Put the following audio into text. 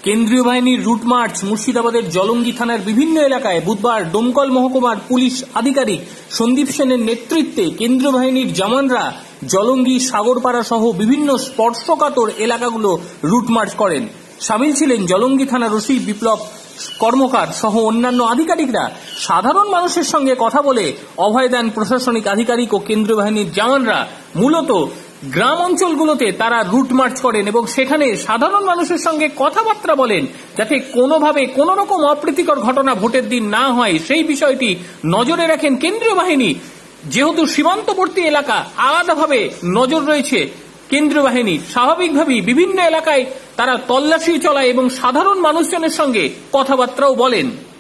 কেন্দ্রীয় বাহিনীর route march মুর্শিদাবাদের জলঙ্গি থানার বিভিন্ন এলাকায় বুধবার ডোমকল মহকুমার পুলিশ আধিকারিক সন্দীপ সেনের নেতৃত্বে কেন্দ্রীয় বাহিনীর জওয়ানরা জলঙ্গি সাগরপাড়া সহ বিভিন্ন স্পর্শকাতর এলাকাগুলো রুট মার্চ করেন। সামিল ছিলেন জলঙ্গি থানার ওসি বিপ্লব কর্মকার সহ অন্যান্য আধিকারিকরা। সাধারণ মানুষের সঙ্গে কথা বলে অভয় দেন প্রশাসনিক আধিকারিক ও কেন্দ্রীয় বাহিনীর জওয়ানরা। মূলত গ্রাম অঞ্চলগুলোতে তারা রুট মার্চ করেন এবং সেখানে সাধারণ মানুষের সঙ্গে কথাবার্তা বলেন, যাতে কোনোভাবে কোন রকম অপ্রীতিকর ঘটনা ভোটের দিন না হয় সেই বিষয়টি নজরে রাখেন কেন্দ্রীয় বাহিনী। যেহেতু সীমান্তবর্তী এলাকা, আলাদাভাবে নজর রয়েছে কেন্দ্রীয় বাহিনী। স্বাভাবিকভাবেই বিভিন্ন এলাকায় তারা তল্লাশি চালায় এবং সাধারণ মানুষজনের সঙ্গে কথাবার্তাও বলেন।